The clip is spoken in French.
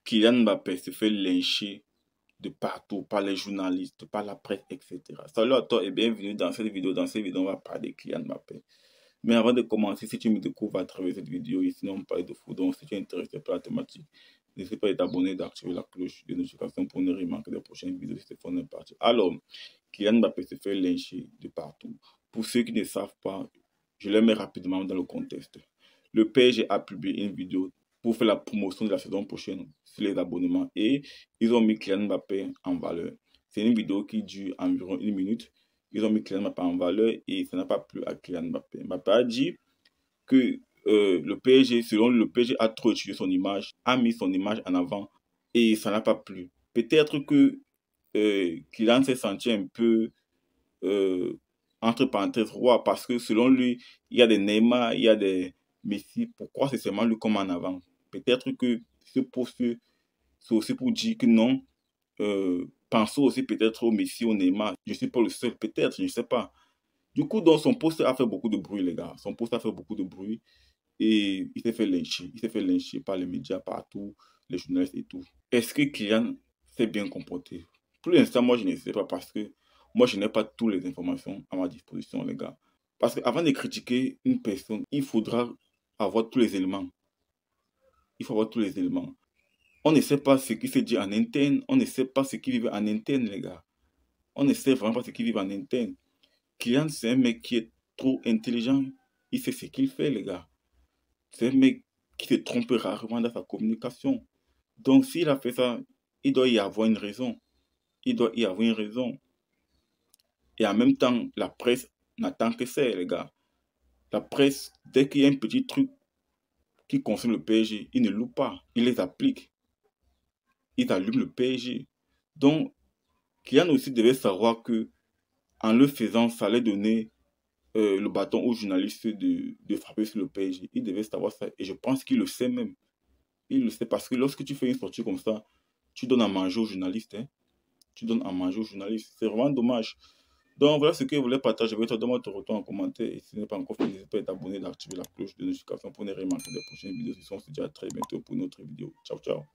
Kylian Mbappé se fait lyncher de partout, par les journalistes, par la presse, etc. Salut à toi et bienvenue dans cette vidéo. Dans cette vidéo, on va parler de Kylian Mbappé. Mais avant de commencer, si tu me découvres à travers cette vidéo, ici on parle de foot, donc si tu es intéressé par la thématique, n'hésite pas à t'abonner, d'activer la cloche de notification pour ne rien manquer des prochaines vidéos si c'est fun est parti. Alors, Kylian Mbappé se fait lyncher de partout. Pour ceux qui ne savent pas, je le mets rapidement dans le contexte. Le PSG a publié une vidéo pour faire la promotion de la saison prochaine sur les abonnements et ils ont mis Kylian Mbappé en valeur. C'est une vidéo qui dure environ 1 minute. Ils ont mis Kylian Mbappé en valeur et ça n'a pas plu à Kylian Mbappé. Mbappé a dit que le PSG, selon lui, le PSG a trop utilisé son image, a mis son image en avant et ça n'a pas plu. Peut-être que Kylian s'est senti un peu entre parenthèses roi parce que selon lui, il y a des Neymar, il y a des Messi. Pourquoi c'est seulement lui comme en avant? Peut-être que ce poste, c'est aussi pour dire que non, pensons aussi peut-être au Messi, au Neymar. Je ne suis pas le seul, peut-être, je ne sais pas. Du coup, donc, son poste a fait beaucoup de bruit, les gars. Son poste a fait beaucoup de bruit et il s'est fait lyncher. Il s'est fait lyncher par les médias partout, les journalistes et tout. Est-ce que Kylian s'est bien comporté? Pour l'instant, moi, je ne sais pas parce que moi, je n'ai pas toutes les informations à ma disposition, les gars. Parce qu'avant de critiquer une personne, il faudra avoir tous les éléments. Il faut avoir tous les éléments. On ne sait pas ce qui se dit en interne. On ne sait pas ce qui vit en interne, les gars. On ne sait vraiment pas ce qui vit en interne. Kylian, c'est un mec qui est trop intelligent. Il sait ce qu'il fait, les gars. C'est un mec qui se trompe rarement dans sa communication. Donc, s'il a fait ça, il doit y avoir une raison. Il doit y avoir une raison. Et en même temps, la presse n'attend que ça, les gars. La presse, dès qu'il y a un petit truc qui concerne le PSG, ils ne louent pas. Ils les appliquent. Ils allument le PSG. Donc, Kylian aussi devait savoir que en le faisant, ça allait donner le bâton aux journalistes de frapper sur le PSG. Il devait savoir ça. Et je pense qu'il le sait même. Il le sait parce que lorsque tu fais une sortie comme ça, tu donnes à manger aux journalistes. Hein. Tu donnes à manger aux journalistes. C'est vraiment dommage. Donc voilà ce que je voulais partager avec toi. Donne-moi ton retour en commentaire. Et si ce n'est pas encore fait, n'hésite pas à t'abonner, d'activer la cloche de notification pour ne rien manquer des prochaines vidéos. Sinon, on se dit à très bientôt pour une autre vidéo. Ciao, ciao.